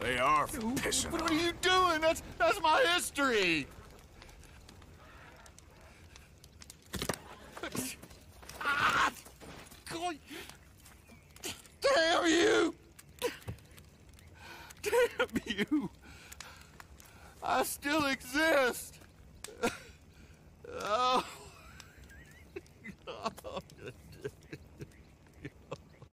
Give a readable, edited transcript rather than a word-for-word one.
They are for pissing What on. are you doing? That's my history! Ah! God. Damn you! Damn you! I still exist!